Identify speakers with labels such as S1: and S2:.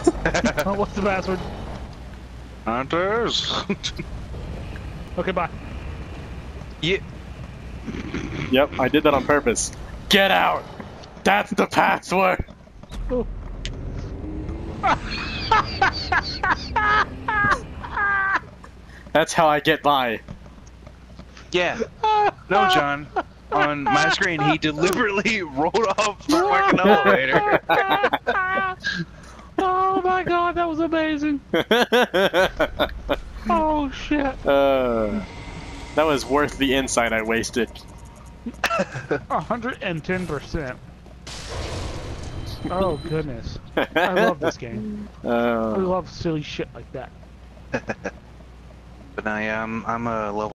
S1: Oh, what's the password?
S2: Hunters.
S1: Okay, bye.
S2: Yeah.
S3: Yep, I did that on purpose. Get out! That's the password!
S1: Oh.
S3: That's how I get by.
S2: Yeah. No, John. On my screen, he deliberately rolled off the fucking elevator.
S1: Oh my god, that was amazing. Oh shit.
S3: That was worth the insight I wasted.
S1: 110%. Oh goodness. I love this game. I love silly shit like that.
S2: But I'm a level